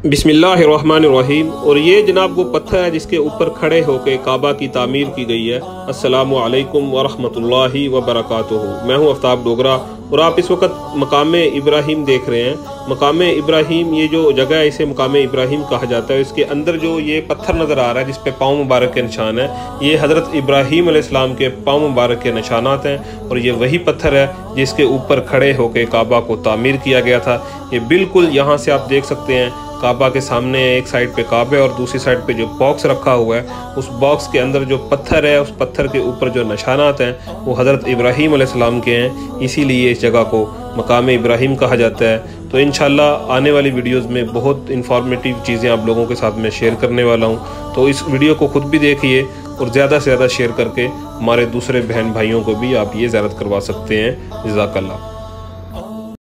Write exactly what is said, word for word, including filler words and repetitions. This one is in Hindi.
बिस्मिल्लाहिर्रहमानिर्रहीम। और ये जनाब वो पत्थर है जिसके ऊपर खड़े होकर काबा की तामीर की गई है। अस्सलामु अलैकुम वरहमतुल्लाहि वबरकातुहू। मैं हूँ आफ्ताब डोगरा और आप इस वक्त मकाम इब्राहिम देख रहे हैं। मकाम इब्राहिम, ये जो जगह है इसे मकाम इब्राहिम कहा जाता है। इसके अंदर जो ये पत्थर नज़र आ रहा है जिस पे पाँव मुबारक के निशान है, ये हज़रत इब्राहिम अलैहिस्सलाम के पाँव मुबारक के निशानात हैं। और ये वही पत्थर है जिसके ऊपर खड़े होकर काबा को तामीर किया गया था। ये बिल्कुल यहाँ से आप देख सकते हैं, काबा के सामने एक साइड पे काबे और दूसरी साइड पे जो बॉक्स रखा हुआ है, उस बॉक्स के अंदर जो पत्थर है, उस पत्थर के ऊपर जो निशानात हैं वो हज़रत इब्राहिम अलैहिस्सलाम के हैं। इसीलिए इस जगह को मकाम इब्राहिम कहा जाता है। तो इंशाल्लाह आने वाली वीडियोस में बहुत इन्फॉर्मेटिव चीज़ें आप लोगों के साथ में शेयर करने वाला हूँ। तो इस वीडियो को खुद भी देखिए और ज़्यादा से ज़्यादा शेयर करके हमारे दूसरे बहन भाइयों को भी आप ये ज़ियारत करवा सकते हैं। जज़ाकल्लाह।